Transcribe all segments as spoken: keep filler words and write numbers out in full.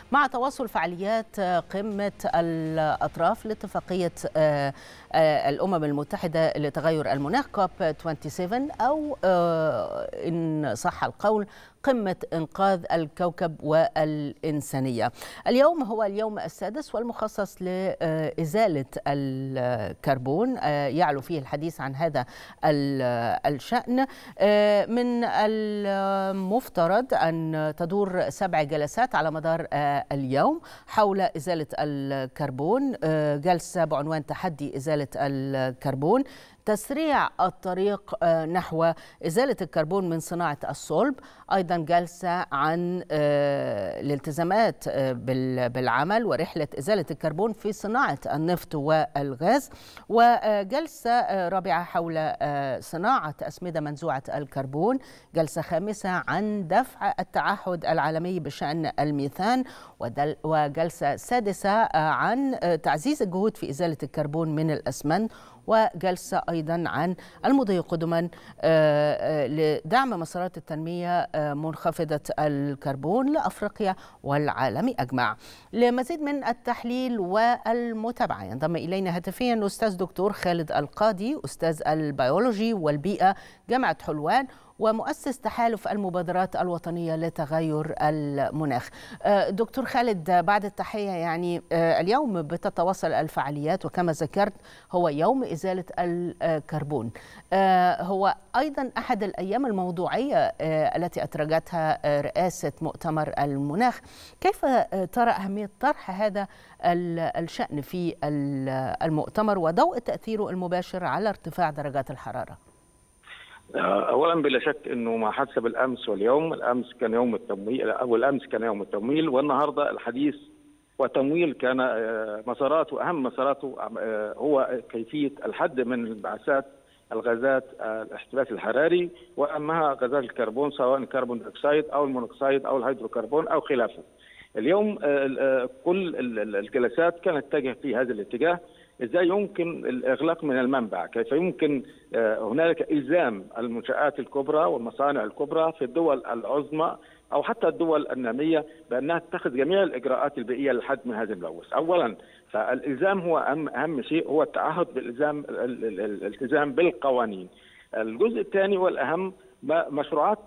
مع تواصل فعاليات قمة الأطراف لاتفاقية الأمم المتحدة لتغير المناخ كوب سبعة وعشرين، أو إن صح القول قمة إنقاذ الكوكب والإنسانية. اليوم هو اليوم السادس والمخصص لإزالة الكربون، يعلو فيه الحديث عن هذا الشأن. من المفترض أن تدور سبع جلسات على مدار اليوم حول إزالة الكربون، جلسة بعنوان تحدي إزالة الكربون، تسريع الطريق نحو إزالة الكربون من صناعة الصلب، أيضا جلسة عن الالتزامات بالعمل ورحلة إزالة الكربون في صناعة النفط والغاز، وجلسة رابعة حول صناعة أسمدة منزوعة الكربون، جلسة خامسة عن دفع التعهد العالمي بشأن الميثان، وجلسة سادسة عن تعزيز الجهود في إزالة الكربون من الأسمنت، وجلسة أيضا عن المضي قدما لدعم مسارات التنمية منخفضة الكربون لأفريقيا والعالم أجمع. لمزيد من التحليل والمتابعة ينضم إلينا هاتفيا الأستاذ دكتور خالد القاضي، أستاذ البيولوجي والبيئة جامعة حلوان ومؤسس تحالف المبادرات الوطنية لتغير المناخ. دكتور خالد، بعد التحية، يعني اليوم بتتواصل الفعاليات وكما ذكرت هو يوم إزالة الكربون، هو أيضا أحد الأيام الموضوعية التي أترجتها رئاسة مؤتمر المناخ. كيف ترى أهمية طرح هذا الشأن في المؤتمر وضوء تأثيره المباشر على ارتفاع درجات الحرارة؟ اولا بلا شك انه ما حدث بالامس واليوم، الامس كان يوم التمويل او الامس كان يوم التمويل، والنهارده الحديث وتمويل كان مساراته اهم مساراته هو كيفيه الحد من انبعاثات الغازات الاحتباس الحراري، واهمها غازات الكربون سواء الكربون دايوكسيد او المونوكسيد او الهيدروكربون او خلافه. اليوم كل الجلسات كانت تتجه في هذا الاتجاه، ازاي يمكن الاغلاق من المنبع، كيف يمكن هنالك الزام المنشآت الكبرى والمصانع الكبرى في الدول العظمى او حتى الدول الناميه بانها تتخذ جميع الاجراءات البيئيه للحد من هذا الملوث. اولا فالالزام هو اهم اهم شيء، هو التعهد بالالزام الالتزام بالقوانين. الجزء الثاني والاهم مشروعات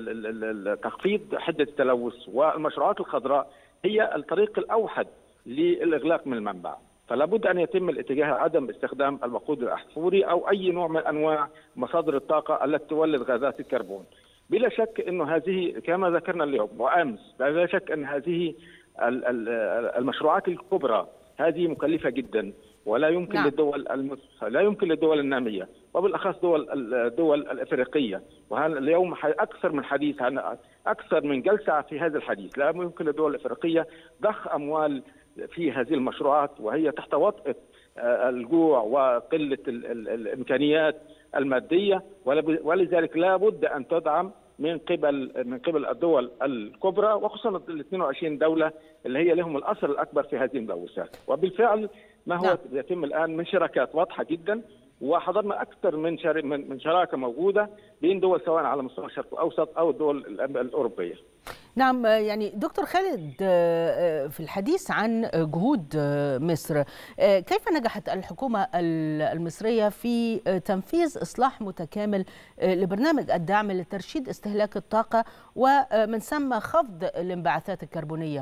تخفيض حده التلوث، والمشروعات الخضراء هي الطريق الاوحد للاغلاق من المنبع. فلا بد ان يتم الاتجاه عدم استخدام الوقود الاحفوري او اي نوع من انواع مصادر الطاقه التي تولد غازات الكربون. بلا شك انه هذه كما ذكرنا اليوم وامس، بلا شك ان هذه المشروعات الكبرى هذه مكلفه جدا، ولا يمكن نعم. للدول المس... لا يمكن للدول الناميه وبالاخص دول الدول الافريقيه، وهذا اليوم اكثر من حديث عن اكثر من جلسه في هذا الحديث. لا يمكن للدول الافريقيه ضخ اموال في هذه المشروعات وهي تحت وطأة الجوع وقلة الإمكانيات المادية، ولذلك لا بد أن تدعم من قبل من قبل الدول الكبرى، وخصوصا ال اثنين وعشرين دولة اللي هي لهم الأثر الأكبر في هذه الملوثات. وبالفعل ما هو يتم الآن من شراكات واضحة جدا، وحضرنا أكثر من من شراكة موجودة بين دول سواء على مستوى الشرق الأوسط أو الدول الأوروبية. نعم، يعني دكتور خالد، في الحديث عن جهود مصر، كيف نجحت الحكومة المصرية في تنفيذ إصلاح متكامل لبرنامج الدعم لترشيد استهلاك الطاقة ومن ثم خفض الانبعاثات الكربونية؟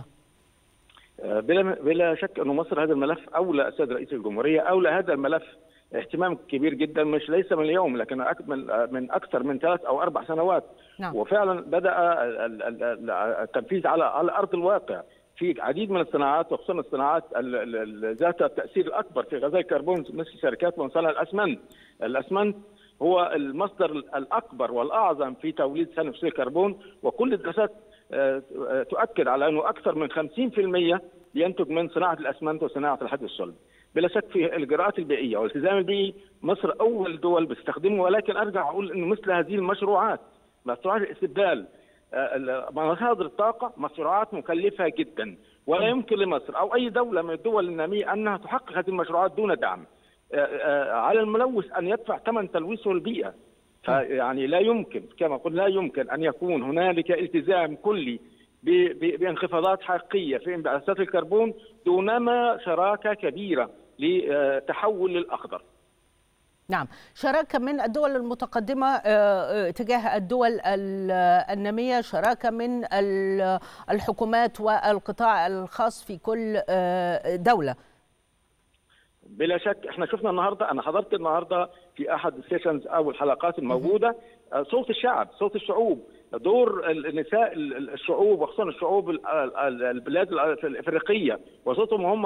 بلا بلا شك أن مصر هذا الملف أولى السيد رئيس الجمهورية أولى هذا الملف اهتمام كبير جدا، مش ليس من اليوم لكن من اكثر من ثلاث او اربع سنوات. نعم. وفعلا بدا التنفيذ على على ارض الواقع في عديد من الصناعات، وخصوصا الصناعات ذات التاثير الاكبر في غازات الكربون مثل شركات مصنع الاسمنت. الاسمنت هو المصدر الاكبر والاعظم في توليد ثاني اكسيد الكربون، وكل الدراسات تؤكد على انه اكثر من خمسين بالمئة ينتج من صناعه الاسمنت وصناعه الحديد الصلب. بلا شك في الاجراءات البيئيه والالتزام البيئي مصر اول دول بتستخدمه، ولكن ارجع اقول انه مثل هذه المشروعات مشروعات الاستبدال مصادر الطاقه مشروعات مكلفه جدا، ولا يمكن لمصر او اي دوله من الدول الناميه انها تحقق هذه المشروعات دون دعم. على الملوث ان يدفع ثمن تلويثه البيئه. فيعني لا يمكن كما قلت لا يمكن ان يكون هنالك التزام كلي بانخفاضات حقيقيه في انبعاثات الكربون دونما شراكه كبيره لتحول للاخضر. نعم، شراكة من الدول المتقدمة تجاه الدول النامية، شراكة من الحكومات والقطاع الخاص في كل دولة. بلا شك احنا شفنا النهارده، انا حضرت النهارده في احد السيشنز او الحلقات الموجوده صوت الشعب، صوت الشعوب، دور النساء الشعوب وخصوصا الشعوب البلاد الافريقيه، وصوتهم هم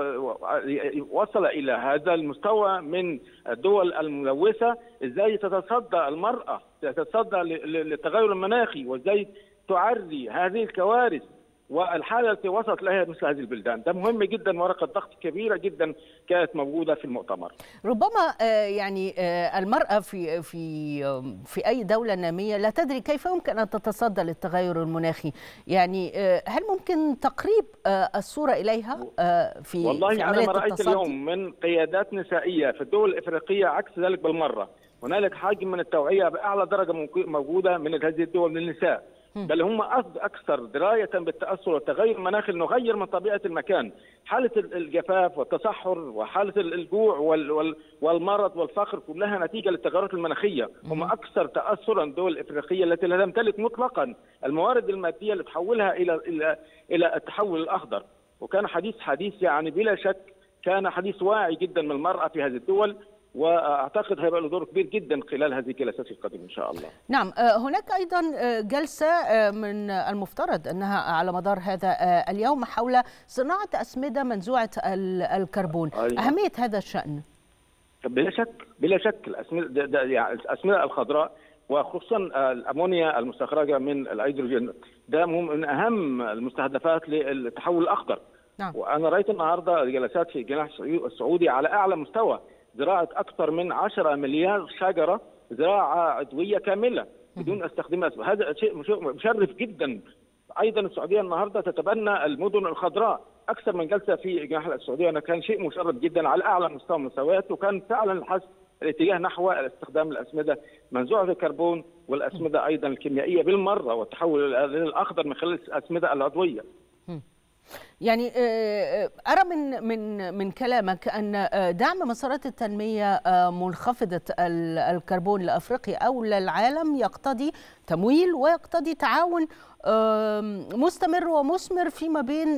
وصل الى هذا المستوى من الدول الملوثه. ازاي تتصدى المراه، تتصدى للتغير المناخي، وازاي تعري هذه الكوارث والحاله التي وصلت لها مثل هذه البلدان. ده مهم جدا، ورقه ضغط كبيره جدا كانت موجوده في المؤتمر. ربما يعني المراه في في في اي دوله ناميه لا تدري كيف يمكن ان تتصدى للتغير المناخي، يعني هل ممكن تقريب الصوره اليها في والله في انا ما رايت التصدي؟ اليوم من قيادات نسائيه في الدول الافريقيه عكس ذلك بالمره. هنالك حجم من التوعيه باعلى درجه موجوده من هذه الدول للنساء، بل هم اكثر درايه بالتاثر والتغير المناخي، نغير من طبيعه المكان. حاله الجفاف والتصحر وحاله الجوع والمرض والفقر كلها نتيجه للتغيرات المناخيه. هم اكثر تاثرا الدول الافريقيه التي لا تمتلك مطلقا الموارد الماديه اللي تحولها الى الى الى التحول الاخضر. وكان حديث حديث يعني بلا شك كان حديث واعي جدا من المراه في هذه الدول، واعتقد هيبقى له دور كبير جدا خلال هذه الجلسات القادمه ان شاء الله. نعم، هناك ايضا جلسه من المفترض انها على مدار هذا اليوم حول صناعه اسمده منزوعه الكربون. أيوة. اهميه هذا الشان؟ بلا شك بلا شك الاسمده يعني الاسمده الخضراء وخصوصا الامونيا المستخرجه من الهيدروجين ده من اهم المستهدفات للتحول الاخضر. نعم. وانا رايت النهارده جلسات في الجناح السعودي على اعلى مستوى، زراعه اكثر من عشرة مليار شجره زراعه عضويه كامله بدون استخدام. هذا شيء مشرف جدا. ايضا السعوديه النهارده تتبنى المدن الخضراء، اكثر من جلسه في الجناح السعودي، انا كان شيء مشرف جدا على اعلى مستوى المساوات، وكان فعلا الحث الاتجاه نحو استخدام الاسمده منزوعه الكربون والاسمده ايضا الكيميائيه بالمره، والتحول للاخضر من خلال الاسمده العضويه. يعني أرى من من من كلامك أن دعم مسارات التنمية منخفضة الكربون لأفريقيا أو للعالم يقتضي تمويل ويقتضي تعاون مستمر ومثمر فيما بين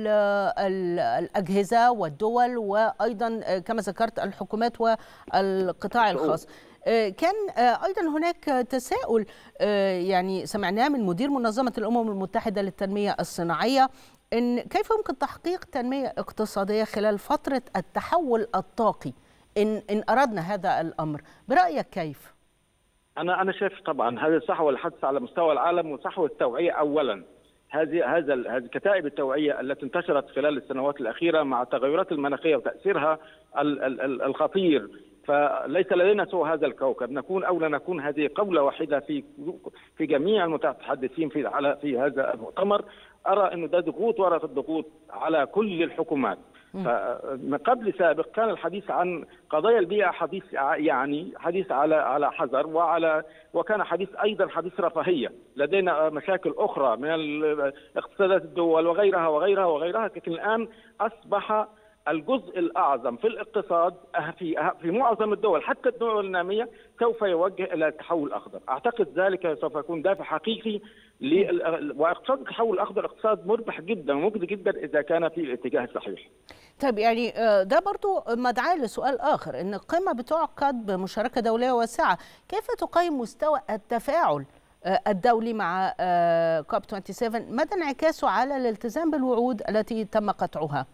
الأجهزة والدول، وأيضا كما ذكرت الحكومات والقطاع الخاص. كان أيضا هناك تساؤل يعني سمعناه من مدير منظمة الأمم المتحدة للتنمية الصناعية، إن كيف يمكن تحقيق تنمية اقتصادية خلال فترة التحول الطاقي إن إن أردنا هذا الأمر؟ برأيك كيف؟ أنا أنا شايف طبعا هذه الصحوة الحث على مستوى العالم وصحوة التوعية أولا. هذه هذا هذه كتائب التوعية التي انتشرت خلال السنوات الأخيرة مع التغيرات المناخية وتأثيرها الخطير، فليس لدينا سوى هذا الكوكب، نكون أو لا نكون هذه قولة واحدة في في جميع المتحدثين في على في هذا المؤتمر. أرى أنه ده ضغوط وراء الضغوط على كل الحكومات. فمن قبل سابق كان الحديث عن قضايا البيئة حديث يعني حديث على على حذر، وعلى وكان حديث أيضا حديث رفاهية. لدينا مشاكل أخرى من اقتصادات الدول وغيرها وغيرها وغيرها، لكن الآن أصبح الجزء الأعظم في الاقتصاد في في معظم الدول حتى الدول النامية سوف يوجه إلى التحول الأخضر. أعتقد ذلك سوف يكون دافع حقيقي ل واقتصاد التحول الأخضر اقتصاد مربح جدا ومجدي جدا إذا كان في الاتجاه الصحيح. طيب يعني ده برضو مدعاة لسؤال آخر، إن القمة بتعقد بمشاركة دولية واسعة، كيف تقيم مستوى التفاعل الدولي مع كوب سبعة وعشرين؟ مدى انعكاسه على الالتزام بالوعود التي تم قطعها؟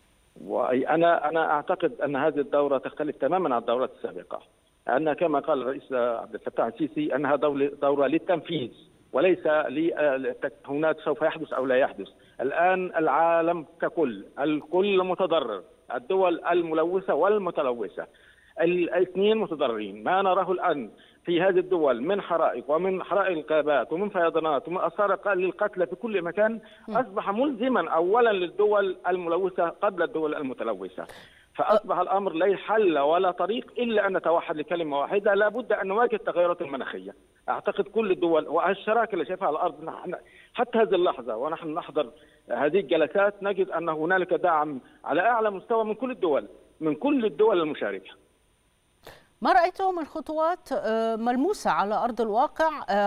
وأنا أنا أعتقد أن هذه الدورة تختلف تماما عن الدورات السابقة، أن كما قال الرئيس عبد الفتاح السيسي أنها دورة للتنفيذ وليس هناك سوف يحدث أو لا يحدث. الآن العالم ككل، الكل متضرر، الدول الملوثة والمتلوثة الاثنين متضررين. ما نراه الآن في هذه الدول من حرائق ومن حرائق الغابات ومن فيضانات ومن آثار للقتلى في كل مكان أصبح ملزما أولا للدول الملوثة قبل الدول المتلوثة. فأصبح الأمر لا حل ولا طريق إلا أن نتوحد لكلمة واحدة، لا بد أن نواجه التغيرات المناخية. أعتقد كل الدول والشراكة اللي شايفها على الأرض نحن حتى هذه اللحظة ونحن نحضر هذه الجلسات نجد أن هنالك دعم على أعلى مستوى من كل الدول من كل الدول المشاركة. ما رأيته من خطوات ملموسة على أرض الواقع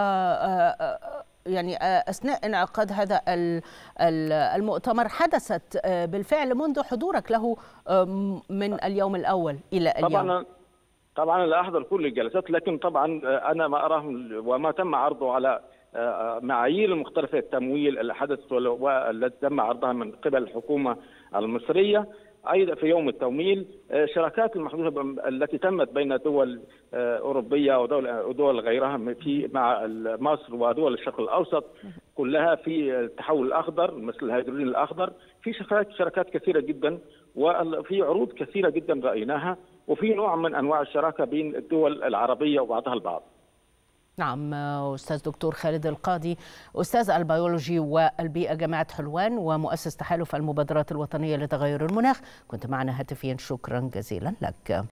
يعني أثناء انعقاد هذا المؤتمر حدثت بالفعل منذ حضورك له من اليوم الأول إلى اليوم؟ طبعا طبعا لا أحضر كل الجلسات، لكن طبعا أنا ما أراه وما تم عرضه على معايير المختلفة التمويل اللي حدثت والتي تم عرضها من قبل الحكومة المصرية أيضا في يوم التمويل. شراكات المحدودة التي تمت بين دول أوروبية ودول ودول غيرها في مع مصر ودول الشرق الأوسط كلها في التحول الأخضر مثل الهيدروجين الأخضر، في شراكات شراكات كثيرة جدا وفي عروض كثيرة جدا رأيناها، وفي نوع من أنواع الشراكة بين الدول العربية وبعضها البعض. نعم أستاذ دكتور خالد القاضي، أستاذ البيولوجي والبيئة جامعة حلوان ومؤسس تحالف المبادرات الوطنية لتغير المناخ، كنت معنا هاتفيا، شكرا جزيلا لك.